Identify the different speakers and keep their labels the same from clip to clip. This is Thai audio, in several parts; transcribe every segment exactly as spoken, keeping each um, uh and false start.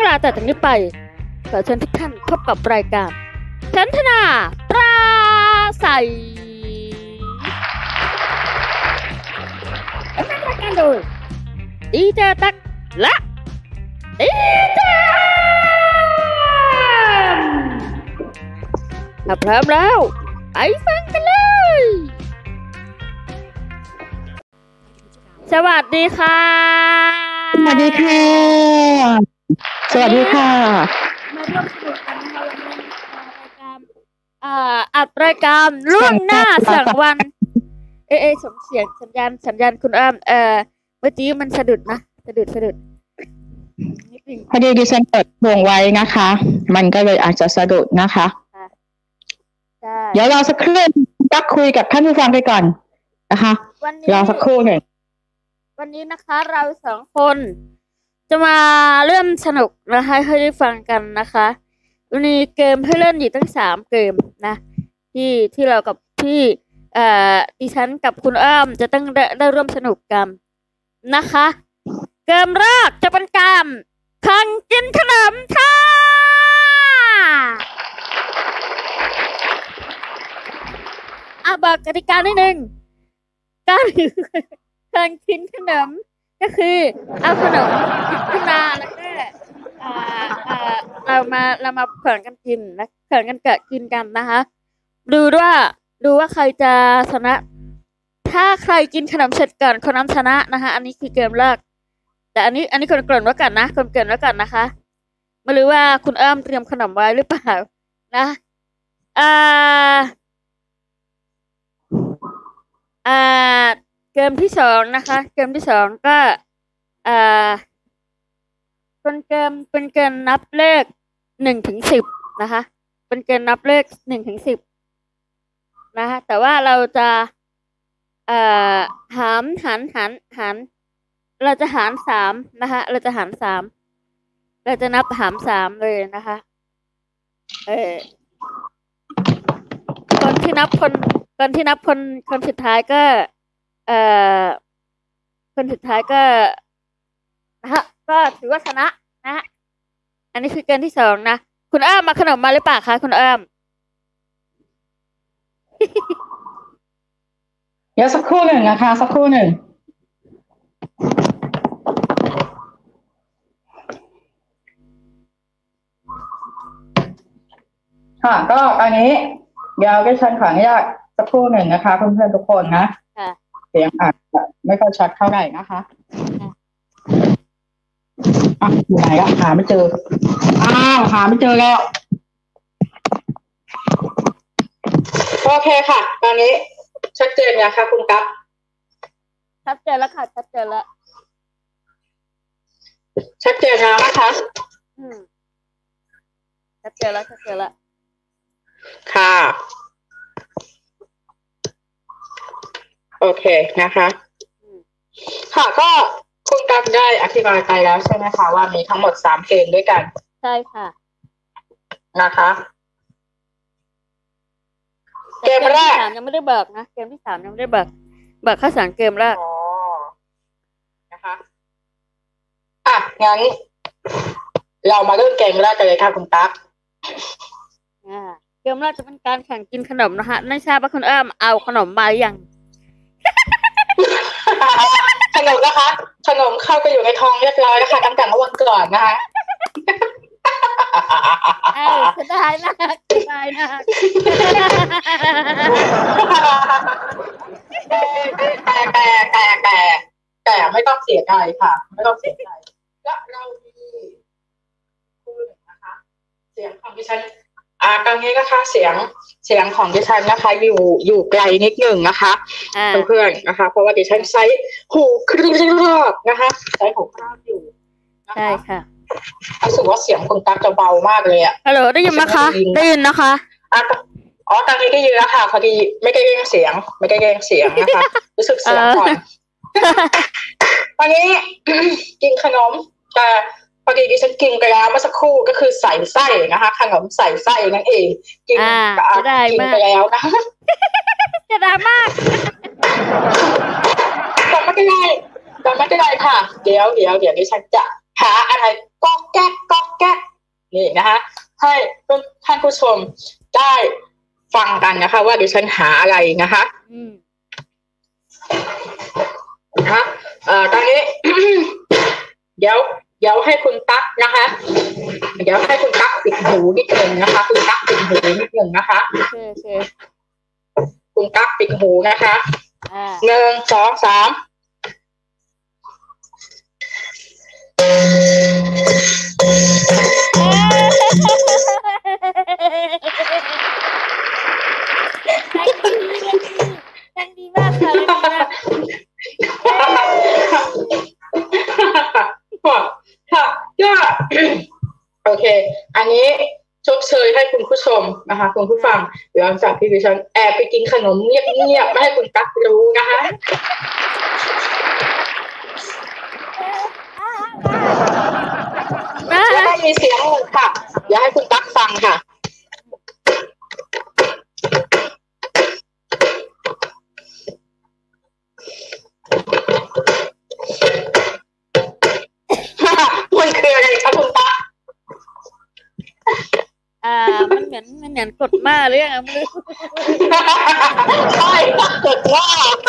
Speaker 1: ลาแต่จากนี้ไปขอเชิญทุกท่านพบกับรายการฉันทนาปราศัยดำเนินรายการโดยดีเจตั๊กและดีเจมถ้าพร้อมแล้วไปฟังกันเลยสวัสดีค่ะ
Speaker 2: สวัสดีค่ะสวัสดีค่ะ
Speaker 1: มาร่วมสนุกกันนะคะวันนี้รายการอ่าอัดรายการล่วงหน้าสองวันเอ๊ะส่งเสียงสัญญาณสัญญาณคุณอ้อมเอ่อเมื่อกี้มันสะดุดนะสะดุดสะดุด
Speaker 2: พอดีดิฉันเปิดวงไว้นะคะมันก็เลยอาจจะสะดุดนะคะเดี๋ยวรอสักครู่ก็คุยกับท่านผู้ฟังไปก่อนนะคะรอสักครู่หนึ่ง
Speaker 1: วันนี้นะคะเราสองคนจะมาเริ่มสนุกนะคะให้ได้ฟังกันนะคะวันนี้เกมให้เล่นอยู่ตั้งสามเกมนะที่ที่เรากับที่เอ่อดิฉันกับคุณอ้อมจะต้องได้ได้ร่วมสนุกกันนะคะเกมแรกจะเป็นการแข่งกินขนมค่ะอ่ะบอกกติกานิดนึงการแข่งกินขนมก็คือเอาขนมขึ้นมาแล้วก็อ่าอ่าเรามาเรามาแข่งกันกินนะแข่งกันแกะกินกันนะคะดูว่าดูว่าใครจะชนะถ้าใครกินขนมเสร็จก่อนคนนั้นชนะนะคะอันนี้คือเกมแรกแต่อันนี้อันนี้คนเกริ่นไว้ก่อนนะคนเกริ่นไว้ก่อนนะคะไม่รู้ว่าคุณอ้อมเตรียมขนมไว้หรือเปล่านะอ่าอ่าเกมที่สองนะคะเกมที่สองก็อ่าเป็นเกมเป็นเกมนับเลขหนึ่งถึงสิบนะคะเป็นเกมนับเลขหนึ่งถึงสิบนะคะแต่ว่าเราจะเอ่อหารหารหารหารเราจะหารสามนะคะเราจะหารสามเราจะนับหารสามเลยนะคะเออคนที่นับคนคนที่นับคนคนสุดท้ายก็เอ่อคนสุดท้ายก็นะฮะก็ถือว่าชนะนะฮะอันนี้คือเกมที่สองนะคุณอ้อมมาขนมมาหรือเปล่าคะคุณอ้อม
Speaker 2: เดี๋ยวสักครู่หนึ่งนะคะสักครู่หนึ่งค่ะก็ตอนนี้เดี๋ยวดิฉันขออนุญาตสักครู่หนึ่งนะคะเพื่อนๆทุกคนนะเสียงอาจจะไม่ค่อยชัดเท่าไหร่นะคะอ่ะอยู่ไหนอะหาไม่เจออ้าวหาไม่เจอแล้วโอเคค่ะตอนนี้ชัดเจนยังคะคุณกั๊บ
Speaker 1: ชัดเจนแล้วค่ะชัดเจนแล้ว
Speaker 2: ชัดเจนแล้วนะคะ
Speaker 1: อืมชัดเจนแล้วชัดเจนแล้ว
Speaker 2: ค่ะโอเคนะคะค่ะก็คุณกั๊บได้อธิบายไปแล้วใช่ไหมคะว่ามีทั้งหมดสามเกมด้วยกัน
Speaker 1: ใช่ค่ะ
Speaker 2: นะคะเกมแรก
Speaker 1: ยังไม่ได้เบิกนะเกมที่สามยังไม่ได้เบิกเบิกแค่สามเกมแรก
Speaker 2: อ๋อนะคะอ่ะงั้นเรามาเริ่มเกมแรกกันเลยค่ะคุณตั๊ก
Speaker 1: อ่าเกมแรกจะเป็นการแข่งกินขนมนะคะไม่ทราบว่าคุณอ้อมเอาขนมมาหรือยัง
Speaker 2: ขนมนะคะขนมเข้าไปอยู่ในท้องเรียบร้อยแล้วค่ะตั้งแต่เมื่อวันก่อนนะคะ
Speaker 1: เออจะได้นะจะได้นะ
Speaker 2: แต่แต่แต่แต่แต่ไม่ต้องเสียใจค่ะไม่ต้องเสียใจและเรามีคุณนะคะเสียงของดิฉันอ่าตอนนี้นะคะเสียงเสียงของดิฉันนะคะอยู่อยู่ไกลนิดหนึ่งนะคะเพื่อนๆนะคะเพราะว่าดิฉันใช้หูเครื่องนะคะใช้หูเครื่องอยู่
Speaker 1: ใช่ค่ะ
Speaker 2: รู้สึกว่าเสียงคุณตั๊กจะเบามากเลยอ่ะ
Speaker 1: ฮัลโหลได้ยินไหมคะได้ยินนะคะ
Speaker 2: อ๋อตอนนี้ได้ยินแล้วค่ะพอดีไม่ได้เร่งเสียงไม่ได้เร่งเสียงนะคะรู้สึกเสียงก่อนตอนนี้กินขนมแต่พอดีดิฉันกินไปแล้วเมื่อสักครู่ก็คือใส่ไส้นะคะขนมใส่ไส้นั่นเองกินกินไปแล้วนะคะ
Speaker 1: จะได้มาก
Speaker 2: แต่ไม่เป็นไรแต่ไม่เป็นไรค่ะเดี๋ยวเดี๋ยวเดี๋ยวดิฉันจะหาอะไรก๊อกแก๊กก๊อกแก๊กนี่นะคะให้ท่านผู้ชมได้ฟังกันนะคะว่าดิฉันหาอะไรนะคะ
Speaker 1: อืม
Speaker 2: นะคะเอ่อตอนนี้ เดี๋ยวเดี๋ยวให้คุณตั๊กนะคะ เดี๋ยวให้คุณตั๊กปิดหูนิดหนึ่งนะคะคุณตั๊กปิดหูนิดหนึ่งนะคะ
Speaker 1: โอเคโอเค
Speaker 2: คุณตั๊กปิดหูนะคะ
Speaker 1: อ่า
Speaker 2: หนึ่งสองสาม
Speaker 1: แรงดีมากค่ะ
Speaker 2: ค่ะก็โอเคอันนี้ชดเชยให้คุณผู้ชมนะคะคุณผู้ฟังหลังจากที่ดิฉันแอบไปกินขนมเงียบๆไม่ให้คุณตั๊กรู้นะคะแล้วก็มีเสียงค่ะอยากให้คุณตั๊กฟังค่ะมันคืออะไรคะคุณตั๊ก
Speaker 1: อ่ามันเหมือนมันเหมือนกดมาหรือยังไม่รู้
Speaker 2: ใช่กดว่า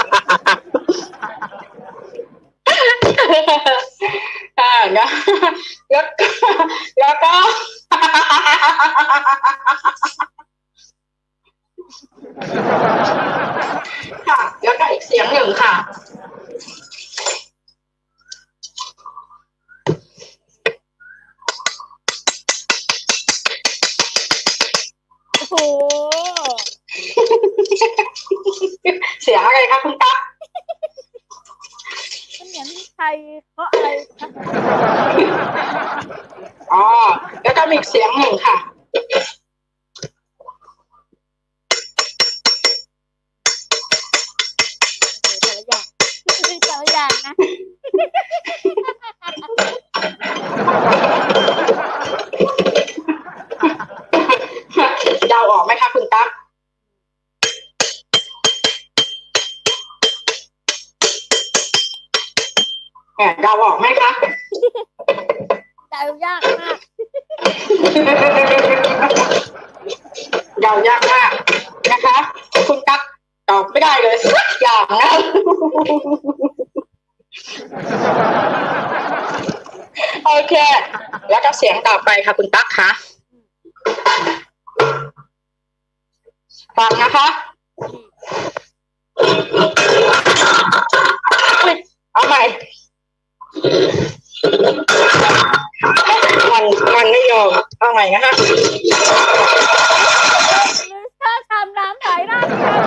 Speaker 2: อ่าแล้วแล้วแล้วก็ค่ะแล้วก็อีกเสียงหนึ่งค่ะ
Speaker 1: โอ้โห
Speaker 2: เสียงอะไรคะคุณตั๊ก
Speaker 1: มันเหมือนใครเพราะอะไรคะ
Speaker 2: อ๋อแล้วก็มีเสียงหนึ่งค่ะ
Speaker 1: แต่ละอย่างแต่ละอย่างนะ
Speaker 2: เดาออกไหมคะคุณตั๊กแอบเดาออกไหมคะ
Speaker 1: เดายากมาก
Speaker 2: เดายากมากนะคะคุณตั๊กตอบไม่ได้เลยสักอย่างนะโอเคแล้วก็เสียงต่อไปค่ะคุณตั๊กคะฟังนะคะเอาใหม่มันมันไม่ยอมเอาใหม่นะคะ
Speaker 1: ถ้าทำน้ำไหลได้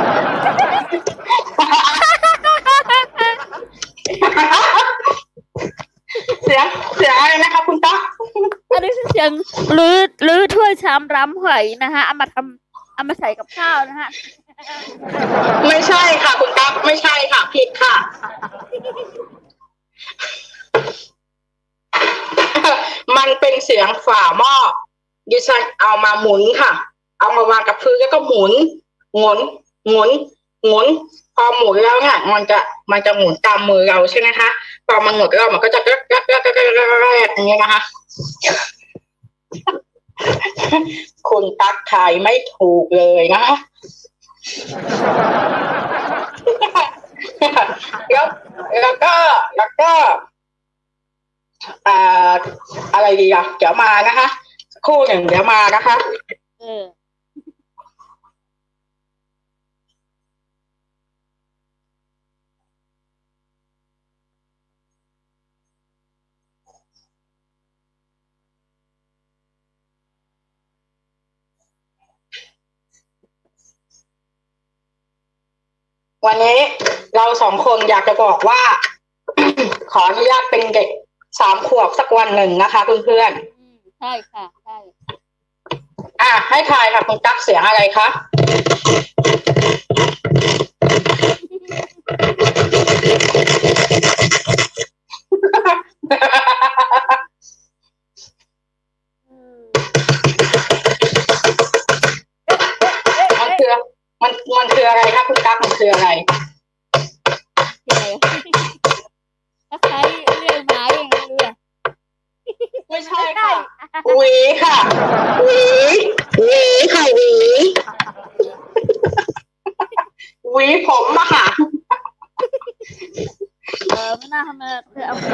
Speaker 2: เสียงเสียงอะไรนะคะคุณตั๊ก
Speaker 1: อันนี้คือเสียงลื้อลื้อถ้วยชามรำหอยนะคะเอามาทำเอามาใส่กับข้าวนะฮะ
Speaker 2: ไม่ใช่ค่ะคุณตั๊กไม่ใช่ค่ะผิดค่ะมันเป็นเสียงฝาหม้อดิฉันเอามาหมุนค่ะเอามาวางกับพื้นแล้วก็หมุนหมุนหมุนหมุนพอหมุนแล้วเนี่ยมันจะมันจะหมุนตามมือเราใช่ไหมคะพอมันหมุนแล้วมันก็จะแกรกแกรกแกรกแกรกอย่างเงี้ยนะคะคุณตั๊กทายไม่ถูกเลยนะคะแล้วแล้วก็แล้วก็อ่าอะไรดีอ่ะเดี๋ยวมานะคะคู่หนึ่งเดี๋ยวมานะคะ
Speaker 1: เออ
Speaker 2: วันนี้เราสองคนอยากจะบอกว่า ขออนุญาตเป็นเด็กสามขวบสักวันหนึ่งนะคะเพื่อน
Speaker 1: ๆใช่ค่ะใช่
Speaker 2: อ่ะให้ทายค่ะคุณตั๊กเสียงอะไรคะมันคือมันมันคืออะไรคะคุณตั๊กมันคืออะไร
Speaker 1: ถ้าใครเรียกหมาอย่างนี้เลย
Speaker 2: ไม่ใช่ค่ะหวีค่ะหวีหวีค่ะหวีหวีผมอะค่ะ
Speaker 1: เออไม่น่าทำไมเธอเอาไป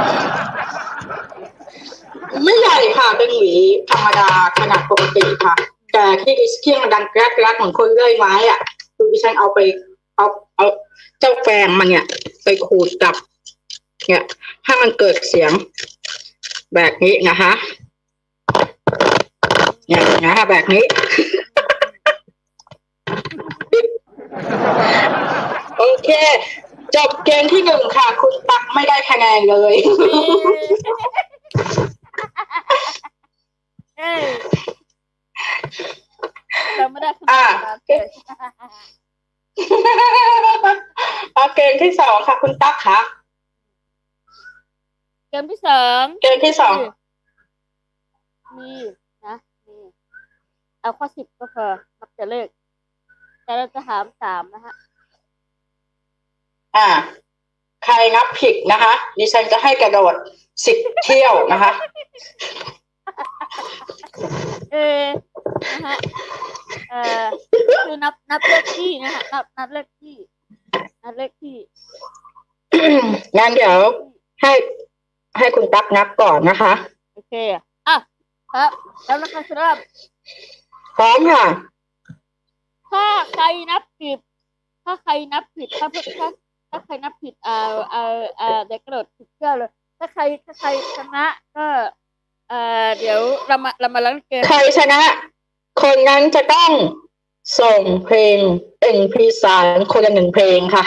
Speaker 2: ไม่ใหญ่ค่ะเป็นหวีธรรมดาขนาดปกติค่ะแต่ที่ดิสเคียงมันดังแกรกแกรกเหมือนคนเลื่อยไม้อ่ะคือดิฉันเอาไปเอาเอาเจ้าแฟงมันเนี่ยไปขูดกับเนี่ยให้มันเกิดเสียงแบบนี้นะคะเนี่ยนะคะแบบนี้โอเคจบเกมที่หนึ่งค่ะคุณตักไม่ได้คะแนนเลย
Speaker 1: เอ้ยเราไม่ได้คะแนนเลย
Speaker 2: เอาเกมที่สองค่ะคุณตั๊กค่ะ
Speaker 1: เกมที่สอง
Speaker 2: เกมที่สอง
Speaker 1: มีนะมีเอาข้อสิบก็พอนับจะเลขแต่เราจะถามสามนะฮะ
Speaker 2: อ่าใครนับผิดนะคะดิฉันจะให้กระโดดสิบเที่ยวนะคะ
Speaker 1: เออนะฮะเออคือนับนับเลขที่นะฮะนับนับเลขที่นับเลขที่
Speaker 2: งั้นเดี๋ยวให้ให้คุณตั๊กนับก่อนนะคะ
Speaker 1: โอเคอ่ะครับแล้วนะคะครับ
Speaker 2: พร้อมค่ะ
Speaker 1: ถ้าใครนับผิดถ้าใครนับผิดถ้าถ้าถ้าใครนับผิดเอ่อเอ่อเอ่อเด็กกระโดดผิดเชื่อเลยถ้าใครถ้าใครชนะก็เอ่อเดี๋ยวเรามาเรามาล้างเกม
Speaker 2: ใครชนะคนนั้นจะต้องส่งเพลงเป็นพิสารคนละหนึ่งเพลงค่ะ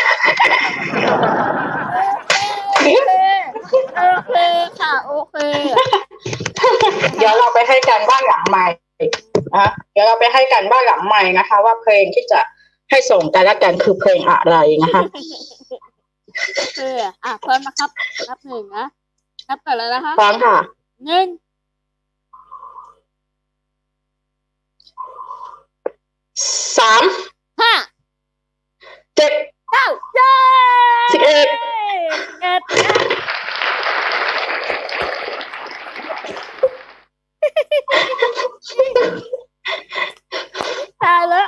Speaker 1: โอเคโอเคค่ะโอเค
Speaker 2: เดี๋ยวเราไปให้กันบ้านหลังใหม่นะเดี๋ยวเราไปให้กันบ้านหลังใหม่นะคะว่าเพลงที่จะให้ส่งกันและกันคือเพลงอะไรนะคะ
Speaker 1: เอออ่ะพร้อมนะครับนับหนึ่งนะนับก่อนเลยนะคะ
Speaker 2: พร้อมค่ะ
Speaker 1: หนึ่ง
Speaker 2: สาม
Speaker 1: ห้า
Speaker 2: เจ็ด
Speaker 1: เก้าเย้
Speaker 2: สิบเอ็ด
Speaker 1: เอ็ดตายแล้ว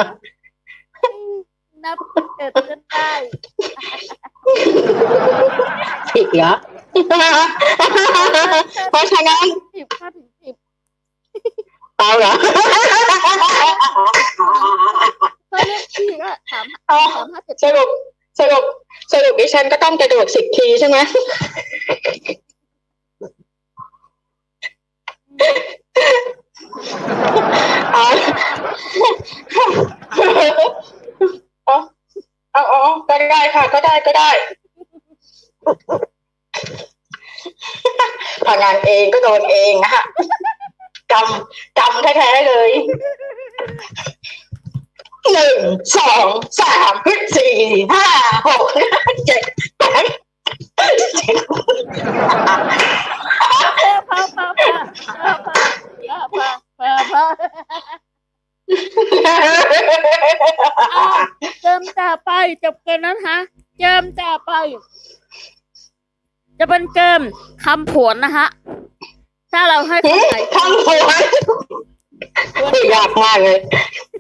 Speaker 1: นับเอ็ดจนได้
Speaker 2: ผิดเหรอเพราะฉะนั้น
Speaker 1: สิบห้าถึงสิบ
Speaker 2: เอาเหรอ
Speaker 1: ก็เลือกที่ก็สามสามห้าเจ็ด
Speaker 2: สรุปสรุปสรุปดิฉันก็ต้องกระโดดสิบทีใช่ไหมเอาเอาเอาก็ได้ค่ะก็ได้ก็ได้ผ่านงานเองก็โดนเองนะคะกำกำแท้ๆเลยหนึ่งสองสามสี่ห้าหกเจ็ดแปด
Speaker 1: พอพอพอพอพอพอพอเจิมจ่าไปจบเกมนั้นฮะเจิมจ่าไปจะเป็นเกมคำผวนนะฮะถ้าเราให้คำไหน
Speaker 2: คำผวนยากมากเลย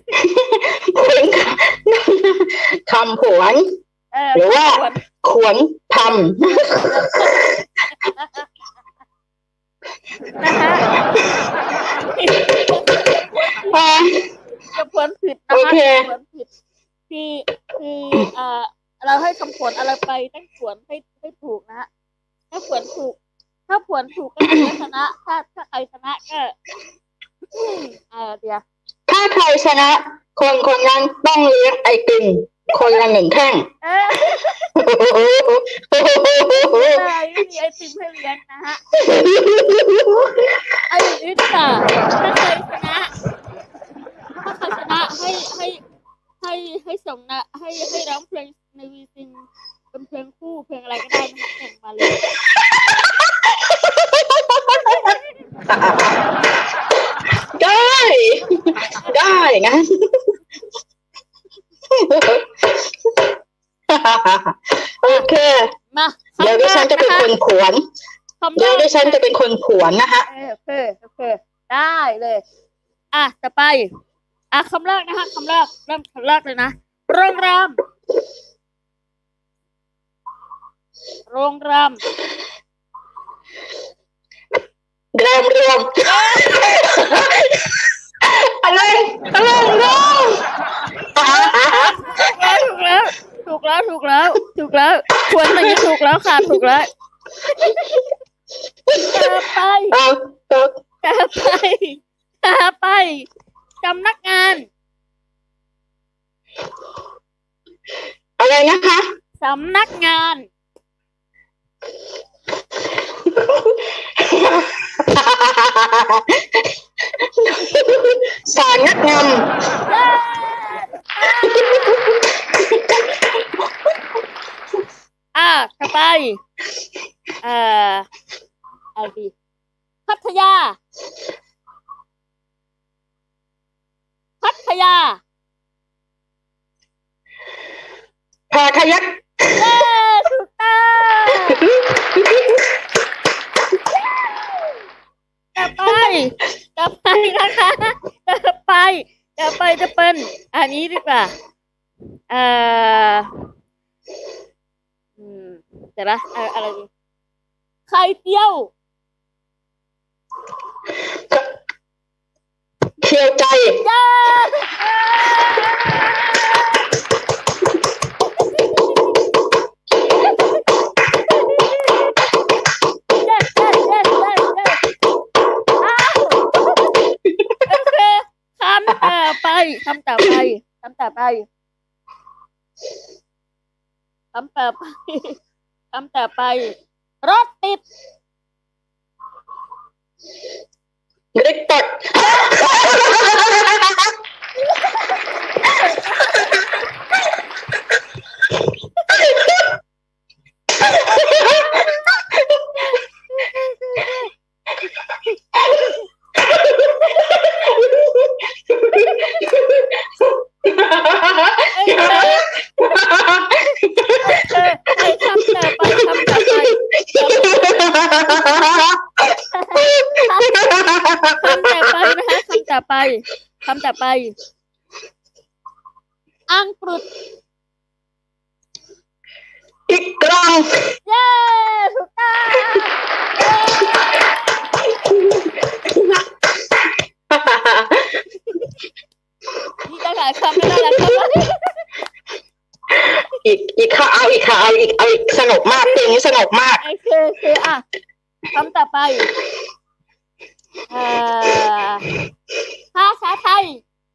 Speaker 2: คำผวนหรือว่าขวนทำ
Speaker 1: นะคะจะผวนผิดนะคะผวนผิดคือคืออ่าเราให้คำผวนอะไรไปต้องผวนให้ให้ถูกนะฮะถ้าผวนถูกถ้าผวนถูกก็คือชนะถ้าถ้าใครชนะก็เออเดี๋ยว
Speaker 2: ถ้าใครชนะคนคนนั้นต้องเลี้ยงไอติมคนละหนึ่งแท่ง
Speaker 1: ไม่มีไอติมให้เลี้ยงนะฮะไอ้ลิซ่าถ้าใครชนะถ้าใครชนะให้ให้ให้ให้ส่งนะให้ให้ร้องเพลงในวีซิงเป็นเพลงคู่เพลงอะไรก็ได้นะส่งมาเลย
Speaker 2: ได้ได้งั้นโอเค
Speaker 1: มา
Speaker 2: เดี๋ยวดิฉันจะเป็นคนขวน
Speaker 1: คำแร
Speaker 2: เดี๋ยว
Speaker 1: ก
Speaker 2: ดิฉันจะเป็นคนผวนนะคะ
Speaker 1: เออโอเคโอเคได้เลย อ่ะต่อไป อ่ะคำแรกนะคะคำแรกเริ่มคำแรกเลยนะโรงแรมโรงแรม
Speaker 2: แรมรวมอะไรอะไรรวม
Speaker 1: ถูกแล้วถูกแล้วถูกแล้วถูกแล้วควรอย่างนี้ถูกแล้วค่ะถูกแล้วต่อไป
Speaker 2: เอาเอา
Speaker 1: ต่อไปต่อไปสำนักงาน
Speaker 2: อะไรนะคะ
Speaker 1: สำนักงาน
Speaker 2: สารงัดง
Speaker 1: อ่ะต่อไปเอ่ออะไรดีพัทยาพัทยา
Speaker 2: ำพาขยัก
Speaker 1: เย้ถูกต้องต่อไปต่อไปนะคะต่อไปต่อไปจะเป็นอันนี้ดีกว่าเอ่ออืมเดี๋ยวนะเอ่ออะไรดีไข่เจียว
Speaker 2: เที่ยวใจ
Speaker 1: เย้เย้เย้เย้เย้เย้อ้าวโอเคคำต่อไปคำต่อไปคำต่อไปคำต่อไปคำต่อไปรถติด
Speaker 2: ไม่ได้ตด
Speaker 1: เออไอ้คำต่อไปคำต่อไปคำต่อไปนะคะคำต่อไปคำต่อไปอังกฤษ
Speaker 2: อีกกลาง
Speaker 1: เย้ถูกต้องนี่จะหลายคำไม่ได้แล้วครับ
Speaker 2: อีกอีกค่ะเอาอีกค่ะเอาอีกเอาอีกสนุกมากเพลงนี้สนุกมาก
Speaker 1: โอเคโอเคอ่ะคำต่อไปเอ่อภาษาไทย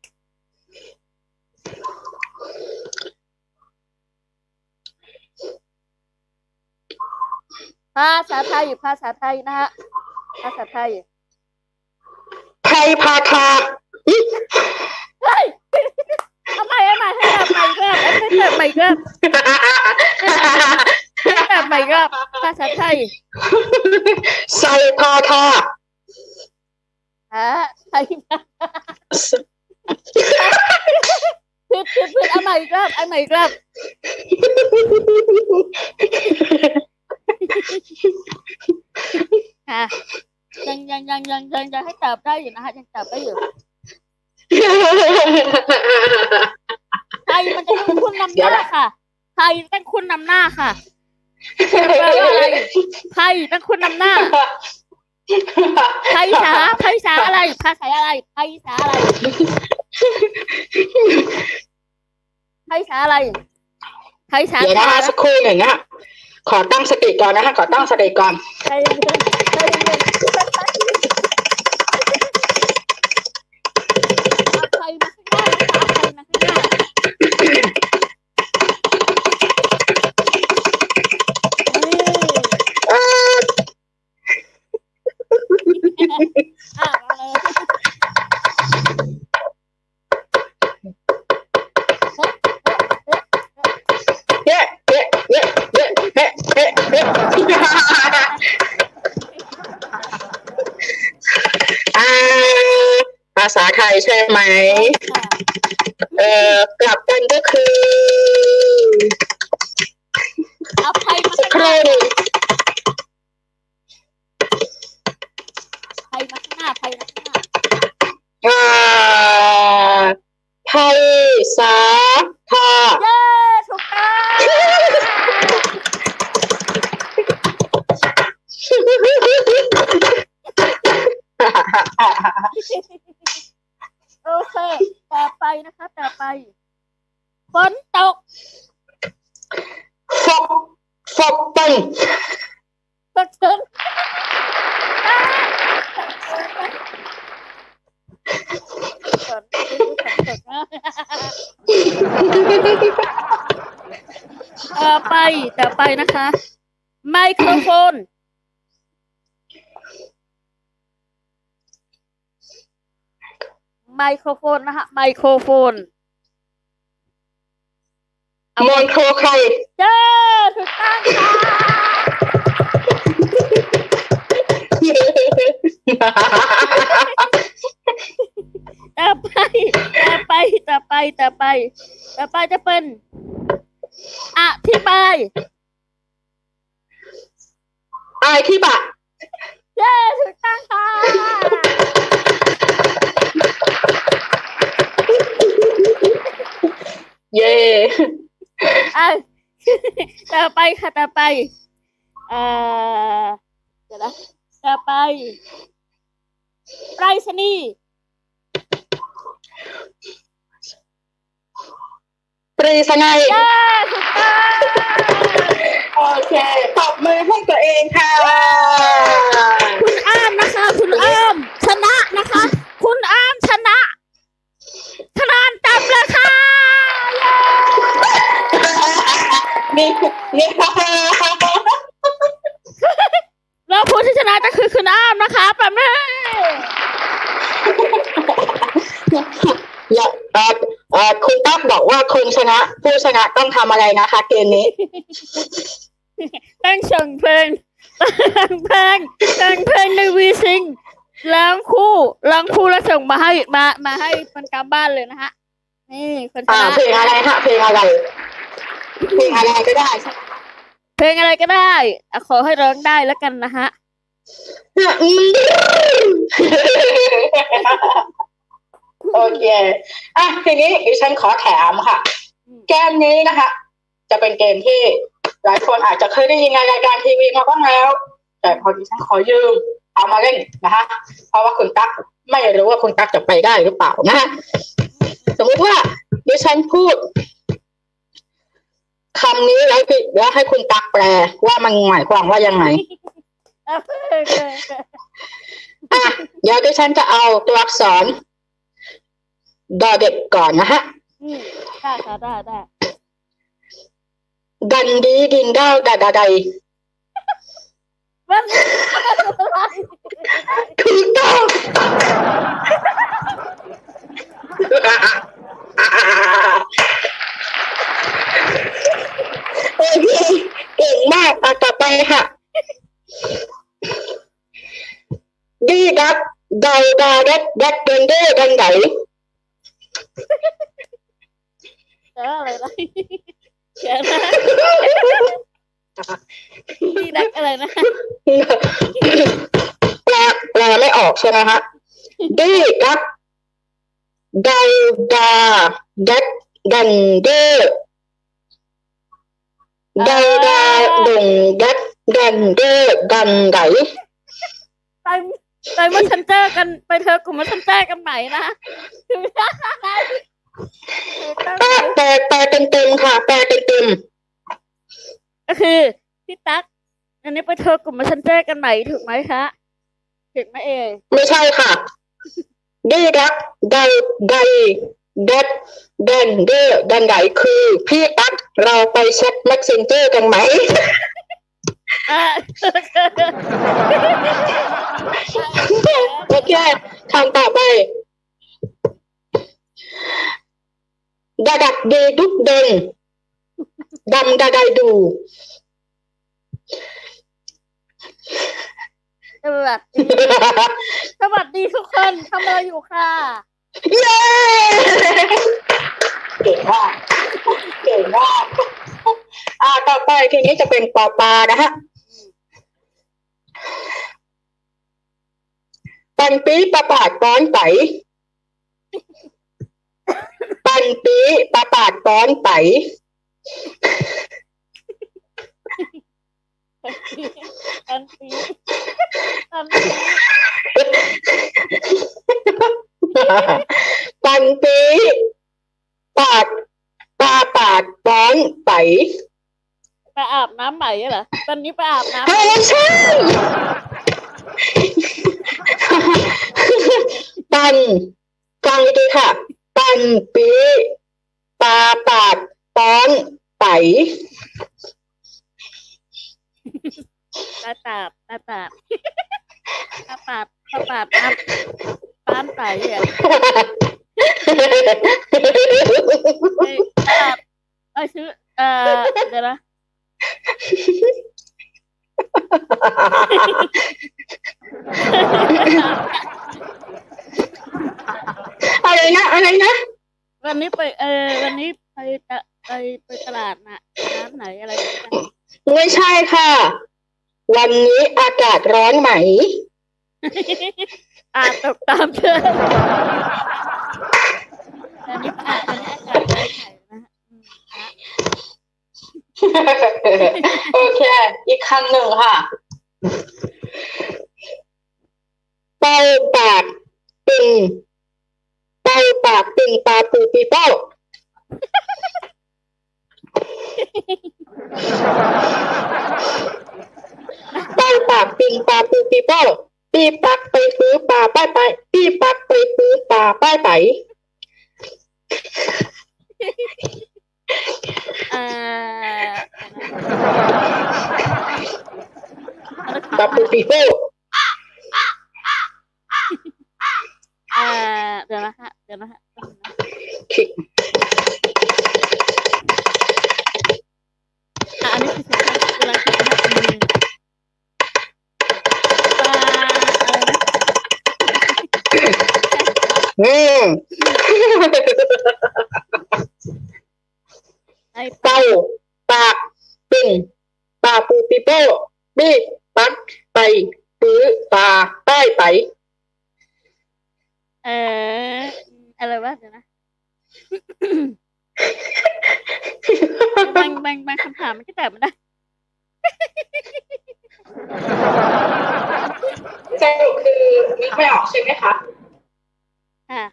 Speaker 1: ภาษาไทยภาษาไทยนะฮะภาษาไทย
Speaker 2: ไทยพาคา
Speaker 1: เฮ้ยเอาใหม่เอาใหม่ให้แบบใหม่ก็ให้แบบใหม่ก็ให้แบบใหม่ก็ภาษาไทย
Speaker 2: ใส่พาคา
Speaker 1: ฮะไทยผิดผิดผิดเอาใหม่อีกรอบเอาใหม่อีกรอบฮะยังยังยังยังยังยังให้ตอบได้อยู่นะฮะยังตอบได้อยู่ไทยมันจะต้องคุณนำหน้าค่ะไทยต้องคุณนำหน้าค่ะแปลว่าอะไรไทยต้องคุณนำหน้าไทยสาไทยสาอะไรภาษาอะไรไทยสาอะไรไทยสาอะไรไทยสา
Speaker 2: เดี๋ยวนะคะสักครู่หนึ่งนะขอตั้งสติก่อนนะคะขอตั้งสติก่อน
Speaker 1: ใจเย็นใจเย็นเอาไทยมาข้างหน้านะคะเอาไทยมาข้างหน้าอ่ามาเลย
Speaker 2: เย้เย้เย้เย้เย้เย้เย้อ่าภาษาไทยใช่ไหมเอ่อกลับกันก็คือ
Speaker 1: เอาไทยมา
Speaker 2: สัก
Speaker 1: ข้าง
Speaker 2: ค
Speaker 1: หน้า
Speaker 2: รู่หนึ่ง
Speaker 1: นะคะ
Speaker 2: อ่าไพศาลค่ะ
Speaker 1: เย้ถูกต้องโอเคต่อไปนะคะต่อไปฝนตก
Speaker 2: ฝกฝกตึง
Speaker 1: ฝนตกฝนตกต่อไปต่อไปนะคะไมโครโฟนไมโครโฟนนะคะไมโครโฟน
Speaker 2: มอนโทรใคร
Speaker 1: เย้ถูกต้องค่ะต่อไปต่อไปต่อไปต่อไปต่อไปจะเป็นอธิบาย
Speaker 2: อายที่บะ
Speaker 1: เย้ถูกต้องค่ะ
Speaker 2: เย่
Speaker 1: อ่ะต่อไปค่ะต่อไปเอ่อเดี๋ยวนะต่อไปไปรษณีย์
Speaker 2: ปรีสนัย
Speaker 1: เย้ถูกต้อง
Speaker 2: โอเคตบมือให้ตัวเองค่ะ
Speaker 1: คุณอ้ามนะคะคุณอ้ามชนะนะคะ คุณอ้ามชนะคะแนนจับเลยค่ะเย้
Speaker 2: นี่นี่
Speaker 1: แล้วผู้ที่ชนะก็คือคุณอ้ามนะคะแบบนี้
Speaker 2: อย่าเอ่อเอ่อคุณตั้มบอกว่าคนชนะผู้ชนะต้องทำอะไรนะคะเกมนี้
Speaker 1: ตั้งส่งเพลงตั้งเพลงตั้งเพลงในวีซิงล้างคู่ล้างคู่แล้วส่งมาให้มามาให้คนกลางบ้านเลยนะฮะนี่คนช
Speaker 2: อ่า
Speaker 1: นะ
Speaker 2: เพลงอะไรฮะเพลงอะไรเพลงอะไรก็ได้ใช่ไหม
Speaker 1: เพลงอะไรก็ได้อ่ะขอให้ร้องได้แล้วกันนะฮะ
Speaker 2: โอเคอ่ะทีนี้ดิฉันขอแถมค่ะเกมนี้นะคะ จะเป็นเกมที่หลายคนอาจจะเคยได้ยินในรายการทีวีมาบ้างแล้ว แต่พอดิฉันขอยืมเอามาเล่นนะคะเพราะว่าคุณตั๊กไม่รู้ว่าคุณตั๊กจะไปได้หรือเปล่านะฮะสมมติว่าดิฉันพูดคำนี้แล้วพี่แล้วให้คุณตั๊กแปลว่ามันหมายความว่ายังไงอ่ะเดี๋ยวดิฉันจะเอาตัวอักษรดอเด็กก่อนนะฮะ
Speaker 1: อืมได้ค่ะได้ได้
Speaker 2: ดันดีดินดาวดาดาใด
Speaker 1: มันอะไร
Speaker 2: ถูกต้องโอเคเก่งมากอ่ะต่อไปค่ะดีดักดาวดาดัดดัดเดนเดดันไหน
Speaker 1: เจออะไรนะเจอนะพี่ดักอะไรนะ
Speaker 2: แปลแปลไม่ออกใช่ไหมฮะดีดักดาวดาดัดดันเดดาวดาดงดัดดันเดดันไหน
Speaker 1: ไปไปเมื่อฉันเจอกันไปเธอกลุ่มเมื่อฉันเจอกันใหม่นะคือได้
Speaker 2: แปลแปลแปลเต็มๆค่ะแปลเต็ม
Speaker 1: ก็คือพี่ตั๊กอันนี้ไปเธอกลุ่มเมื่อฉันเจอกันใหม่ถูกไหมคะถูกไหมเอง
Speaker 2: ๆไม่ใช่ค่ะดีดักดาวใดดัดดันเดดันไหนคือพี่ตั๊กเราไปแชทแม็กเซนเจอร์กันไหม
Speaker 1: อ่ะ
Speaker 2: โอเคคำต่อไปดาดักเดดุกเดนดำดาไดดู
Speaker 1: สวัสดีสวัสดีทุกคนทำอะไรอยู่ค่ะ
Speaker 2: เย้เก่งมากเก่งมากอ่าต่อไปทีนี้จะเป็นปอปลานะฮะปันปีปะปาดป้อนไตปันปีปะปาดป้อนไต
Speaker 1: ตันปีตันปี
Speaker 2: ปันปีปาดปาปาดป้อนไต
Speaker 1: ไปอาบน้ำใหม่เหรอตอนนี้ไปอาบน้ำ
Speaker 2: ไม่ใช่ปันฟังดีค่ะปันปีปาปาดป้อนไต
Speaker 1: ตาตาบตาตาบตาปาดตาปาดน้ำปานไตอ่ะไอ้ตลาดไอ้ซื้อเอ่อเดี๋ยวนะ
Speaker 2: อะไรนะอะไรนะ
Speaker 1: วันนี้ไปเออวันนี้ไปไปไปตลาดน่ะร้านไหนอะไรกัน
Speaker 2: ไม่ใช่ค่ะวันนี้อากาศร้อนไหม
Speaker 1: อาจตกตามเธอวันนี้อาจจะอากาศร้อนไหนนะ
Speaker 2: โอเคอีกคำหนึ่งค่ะเป่าปากปิงเป่าปากปิงปลาปูปีเป้าเป่าปากปิงปลาปูปีเป้าปีปักไปซื้อปลาป้ายไปปีปักไปซื้อปลาป้ายไป
Speaker 1: อ่า
Speaker 2: ปลาปูปีเป้า
Speaker 1: อ่าเดี๋ยวนะฮะเดี๋ยวนะฮะอ่าอันนี้คือสิ่งที่กำลังคิดนะ
Speaker 2: อืมเป่าปากปิ่งปลาปูปีโป้ปีปักไปซื้อปลาป้ายไป
Speaker 1: เอออะไรวะเดี๋ยวนะบางบางบางคำถามมันก็ตอบไม่ได้
Speaker 2: สรุปคือนึกไม่ออกใช่ไหมคะ
Speaker 1: ค่ะ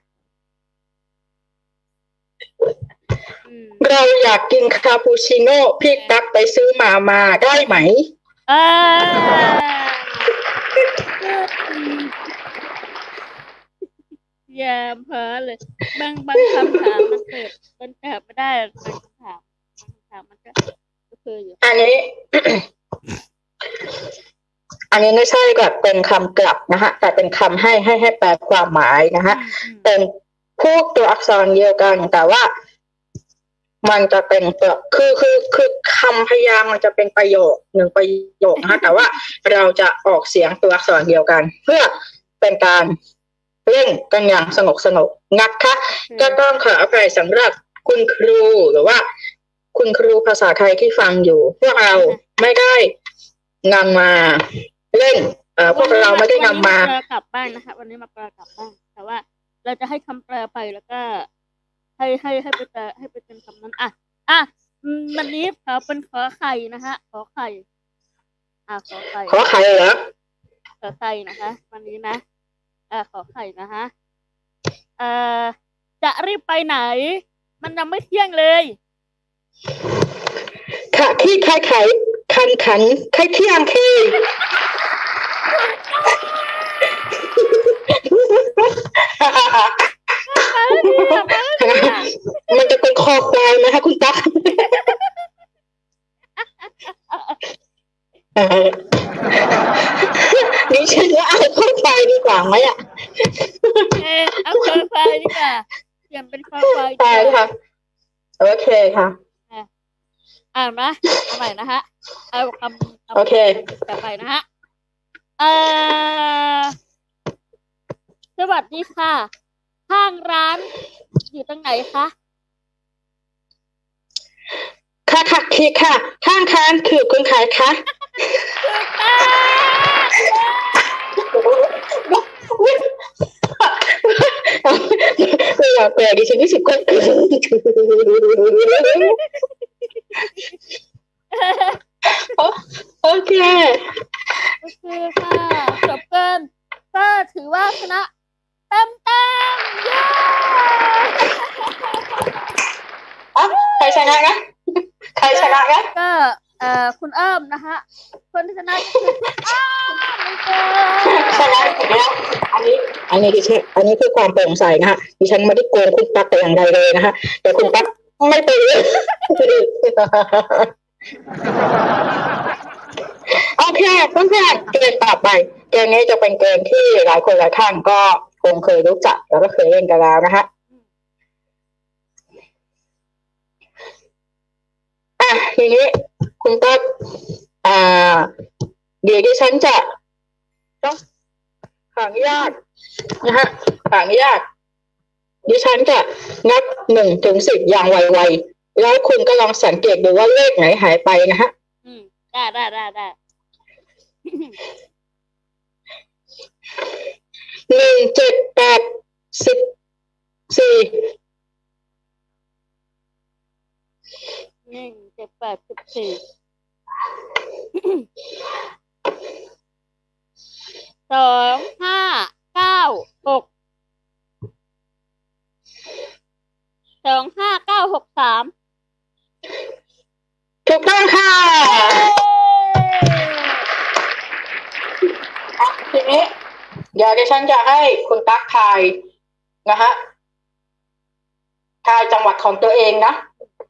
Speaker 2: เราอยากกินคาปูชิโน่พี่ตักไปซื้อมามาได้ไหม
Speaker 1: อ่าอย่าเพ้อเลยบางบางคำถามมันเกิดมันตอบไม่ได้บางคำถามบางคำถามมันก็ก็คืออยู่
Speaker 2: อันนี้ อันนี้ไม่ใช่แบบเป็นคำกลับนะฮะแต่เป็นคำให้ให้ให้แปลความหมายนะฮะเป็นพูดตัวอักษรเดียวกันแต่ว่ามันจะเป็นตัวคือคือคือคำพยางค์มันจะเป็นประโยคหนึ่งประโยคนะฮะแต่ว่าเราจะออกเสียงตัวอักษรเดียวกันเพื่อเป็นการเล่นกันอย่างสนุกสนุกงัดค่ะก็ต้องขออภัยสำหรับคุณครูหรือว่าคุณครูภาษาไทยที่ฟังอยู่พวกเราไม่ได้นำมาเล่นเอ่อพวกเราไม่ได้นำมา
Speaker 1: แปลกลับบ้างนะคะวันนี้มาแปลกลับบ้างแต่ว่าเราจะให้คำแปลไปแล้วก็ให้ให้ให้ไปแปลให้ไปเป็นคำนั้นอ่ะอ่ะวันนี้ขอเป็นขอไข่นะฮะขอไข่อ่ะขอไข่
Speaker 2: ขอไข่เหรอ
Speaker 1: ขอไข่นะคะวันนี้นะอ่ะขอไข่นะฮะเอ่อจะรีบไปไหนมันยังไม่เที่ยงเลย
Speaker 2: ค่ะที่ไข่ไข่คันขันไข่เที่ยงคือมันจะเป็นคอควายไหมคะคุณตั๊กนี่ฉันว่าเอาคอควายดีกว่าไหมอ่ะ
Speaker 1: เออเอาคอควายดีกว่าเปลี่ยนเป็นคอควาย
Speaker 2: ใช่ค่ะโอเคค่ะ
Speaker 1: อ่านนะเอาใหม่นะฮะเอาคำ
Speaker 2: โอเค
Speaker 1: ต่อไปนะฮะเอ่อสวัสดีค่ะข้างร้านอยู่ตรงไหนคะ
Speaker 2: ค่ะค่ะทีค่ะข้างร้านคือคุณขายคะไม่แปลดิฉันรู้สึกก็โอเค
Speaker 1: โอเคค่ะจบเกินก็ถือว่าชนะเต็มเต็มเย้
Speaker 2: อ่ะใครชนะนะใครชนะนะ
Speaker 1: ก็เอ่อคุณเอิ้มนะคะคนที่ชนะก็คือคุณอ้อม
Speaker 2: ชนะอีกแล้วอันนี้อันนี้ดิฉันอันนี้คือความโปร่งใสนะฮะดิฉันไม่ได้โกงคุณตั๊กแต่อย่างใดเลยนะฮะแต่คุณตั๊กไม่ไปโอเคเพื่อนๆเกมต่อไปเกมนี้จะเป็นเกมที่หลายคนหลายท่านก็คงเคยรู้จักแล้วก็เคยเล่นกันแล้วนะฮะอ่ะทีนี้คุณตั๊กอ่าเดี๋ยวดิฉันจะต้องขออนุญาตนะฮะขออนุญาตดิฉันจะนับหนึ่งถึงสิบอย่างไวๆแล้วคุณก็ลองสังเกตดูว่าเลขไหนหายไปนะฮะ
Speaker 1: อืมได้ได้ได้ได้
Speaker 2: หนึ่งเจ็ดแปดสิบสี่
Speaker 1: หนึ่งเจ็ดแปดสิบสี่สองห้าเก้าหกสองห้าเก้าหกสาม
Speaker 2: ถูกต้องค่ะทีนี้เดี๋ยวดิฉันจะให้คุณตั๊กทายนะฮะทายจังหวัดของตัวเองนะ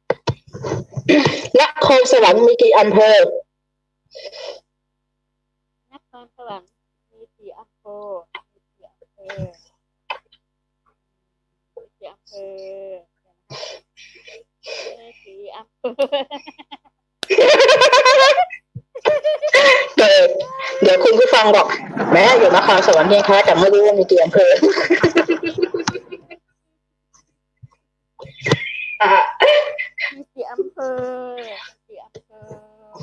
Speaker 2: นครสวรรค์มีกี่อำเภอน
Speaker 1: ครสวรรค์มีกี่อำเภอมีกี่อำเภอมีกี่อำเภอมีกี่อำเภอ
Speaker 2: เดี๋ยวเดี๋ยวคุณผู้ฟังบอกแม่อยู่นครสวรรค์เนี่ยค่ะแต่ไม่รู้ว่ามีกี่อำเภอ
Speaker 1: มีกี่อำเภอกี่อำเภอ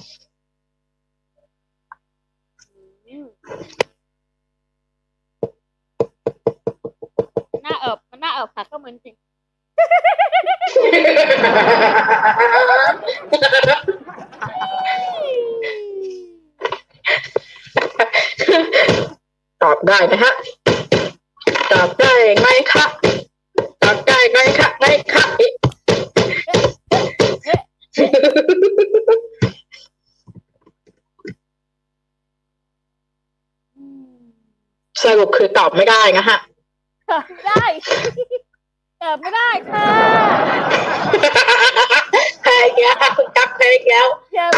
Speaker 1: หน้าเอิบมันหน้าเอิบค่ะก็เหมือนจริง
Speaker 2: ตอบได้นะฮะตอบได้ไหมคะตอบได้ไหมคะไหมคะสรุปคือตอบไม่ได้นะฮะ
Speaker 1: ตอบได้ตอบไม่ได้ค่ะ
Speaker 2: แพ้แล้วคุณตั๊กแพ้แล้ว
Speaker 1: เจ็บ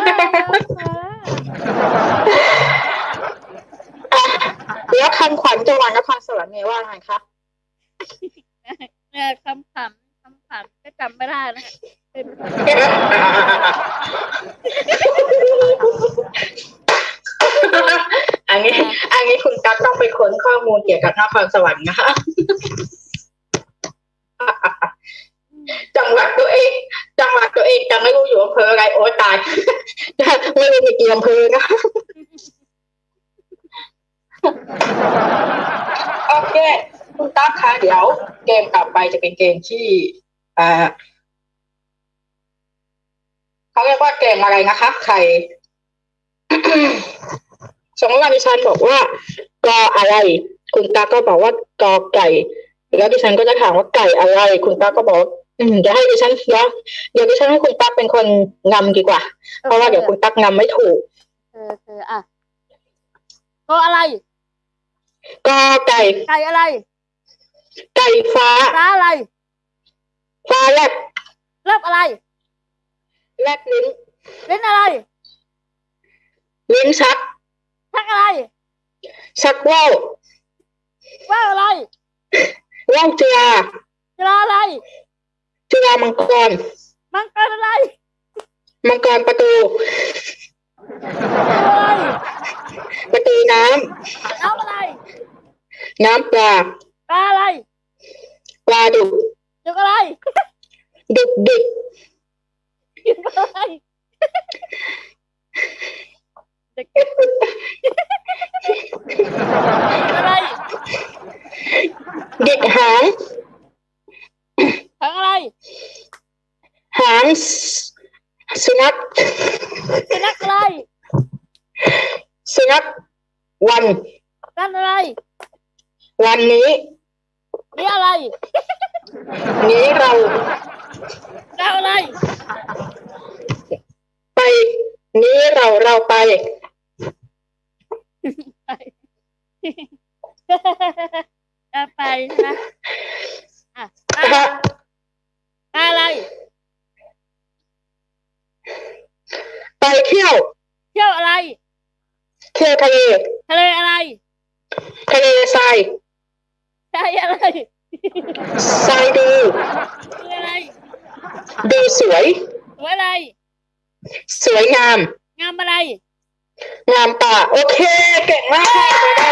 Speaker 2: แล้วคำขวัญจังหวัดนครสวรรค์มีว่าไงคะ
Speaker 1: เนี่ยคำขำคำขำก็จำไม่ได้นะ
Speaker 2: อันนี้อันนี้คุณตั๊กต้องไปค้นข้อมูลเกี่ยวกับนครสวรรค์นะคะจังหวัดตัวเองจังหวัดตัวเองจะไม่รู้อยู่อำเภออะไรโอ้ตายไม่รู้มีกี่อำเภอนะโอเคคุณตั๊กคะเดี๋ยวเกมต่อไปจะเป็นเกมที่อ่าเขาเรียกว่าเกมอะไรนะคะใครสมมติว่าดิฉันบอกว่ากออะไรคุณตั๊กก็บอกว่ากอไก่แล้วดิฉันก็จะถามว่าไก่อะไรคุณตั๊กก็บอกอืมจะให้ดิฉันเดี๋ยวเดี๋ยวดิฉันให้คุณตั๊กเป็นคนนำดีกว่าเพราะว่าเดี๋ยวคุณตั๊กนำไม่ถูก
Speaker 1: เออเอออ่ะกออะไร
Speaker 2: กอไก่
Speaker 1: ไก่อะไร
Speaker 2: ไก่ฟ้า
Speaker 1: ฟ้าอะไร
Speaker 2: ฟ้าแลบ
Speaker 1: แลบอะไร
Speaker 2: แลบลิ้น
Speaker 1: ลิ้นอะไร
Speaker 2: ลิ้นชัก
Speaker 1: ชักอะไร
Speaker 2: ชักว่าว
Speaker 1: ว่าวอะไร
Speaker 2: ว่าวจุฬา
Speaker 1: จุฬาอะไร
Speaker 2: จุฬามังกร
Speaker 1: มังกรอะไร
Speaker 2: มังกรประตูประตูน้
Speaker 1: ำน้ำอะไร
Speaker 2: น้ำปลา
Speaker 1: ปลาอะไร
Speaker 2: ปลาดุก
Speaker 1: ดุกอะไร
Speaker 2: ดุกดิก
Speaker 1: ดุกอะไรดุกอะไร
Speaker 2: เด็กหางวัน
Speaker 1: กันอะไร
Speaker 2: วันนี้
Speaker 1: นี่อะไร
Speaker 2: นี้เรา
Speaker 1: เราอะไร
Speaker 2: ไปนี้เราเราไป
Speaker 1: จะไปนะอ่ะอะไร
Speaker 2: ไปเที่ยว
Speaker 1: เที่ยวอะไร
Speaker 2: เที่ยวทะเล
Speaker 1: ทะเลอะไร
Speaker 2: ทะเลทราย
Speaker 1: ทรายอะไร
Speaker 2: ทรายดู
Speaker 1: ดูอะไร
Speaker 2: ดูสวย
Speaker 1: สวยอะไร
Speaker 2: สวยงาม
Speaker 1: งามอะไร
Speaker 2: งามตาโอเคเก่งมากได้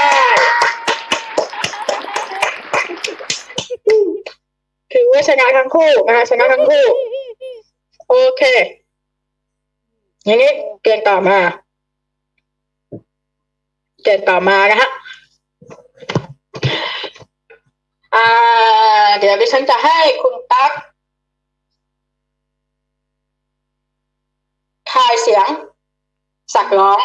Speaker 2: ถือว่าชนะทั้งคู่นะคะชนะทั้งคู่โอเคอย่างนี้เกมต่อมาเกมต่อมานะฮะอ่าเดี๋ยวดิฉันจะให้คุณตั๊กทายเสียงสักร้อง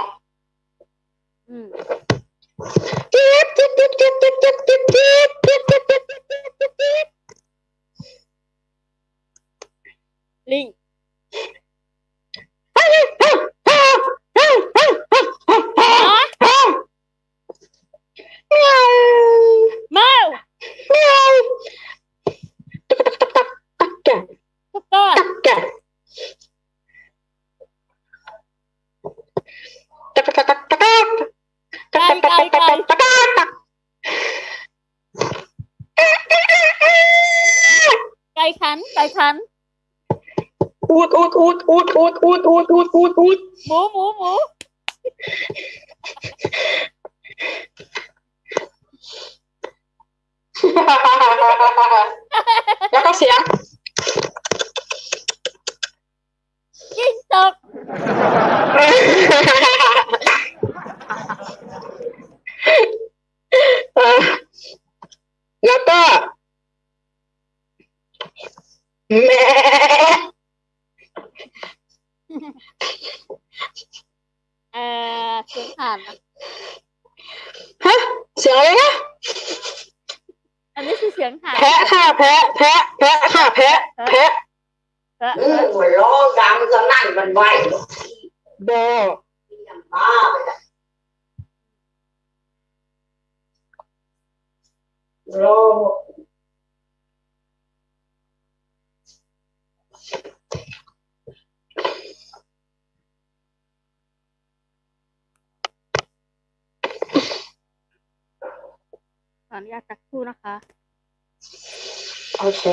Speaker 2: จิ๊บจิ๊บจิ๊บจิ๊บจิ๊บจิ๊บจิ๊บจิ๊บจิ๊บจิ๊บจิ๊บจิ๊บจิ๊บ
Speaker 1: ลิงเมา
Speaker 2: เมียวตักตักตักตักแก่
Speaker 1: ตักก้อน
Speaker 2: ตักแก่ตักตักตักตักตัก
Speaker 1: ไก่ไก่ไก่
Speaker 2: ตักตัก
Speaker 1: ไก่ขันไก่ขัน
Speaker 2: อูดอูดอูดอูดอูดอูดอูดอูดอูดอูด
Speaker 1: หมูหมูหมู
Speaker 2: แล้วก็เสียง
Speaker 1: จิ้งจก
Speaker 2: แล้วก็แม่
Speaker 1: เอ่อเสียงห่าน
Speaker 2: ฮะเสียงอะไรนะ
Speaker 1: อันนี้คือเสียงห่าน
Speaker 2: แพะค่ะแพะแพะแพะค่ะแพะแพะ
Speaker 3: อืมหัวล้อดังก็นั่นมันไหว
Speaker 2: โบ
Speaker 3: บ้าไปละโล
Speaker 1: ขออนุญาตสักครู่นะคะ
Speaker 2: โอเค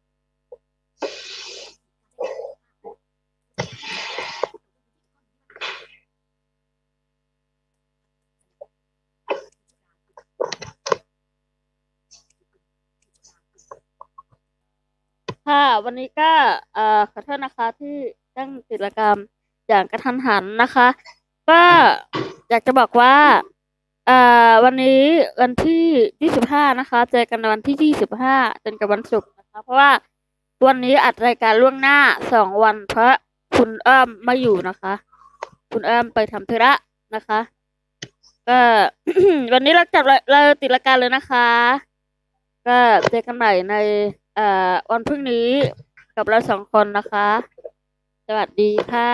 Speaker 1: ค่ะวันนี้ก็เอ่อขอโทษนะคะที่ตั้งกิจกรรมอย่างกระทันหันนะคะก็อยากจะบอกว่าเอ่อวันนี้วันที่ยี่สิบห้านะคะเจอกันในวันที่ยี่สิบห้าจนกับวันศุกร์นะคะเพราะว่าวันนี้อัดรายการล่วงหน้าสองวันเพราะคุณเอิ้มไม่อยู่นะคะคุณเอิ้มไปทำธุระนะคะก็ วันนี้เราจับเราติดรายการเลยนะคะก็เจอกันใหม่ในเอ่อวันพรุ่งนี้กับเราสองคนนะคะสวัสดีค่ะ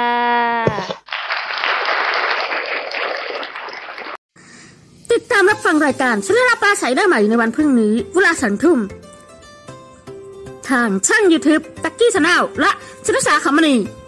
Speaker 1: ติดตามรับฟังรายการชลาปลาใสได้ใหม่ในวันพรุ่งนี้เวลาสองทุ่มทางช่อง YouTube ตักกี้ชาแนลและชลสาคำมณี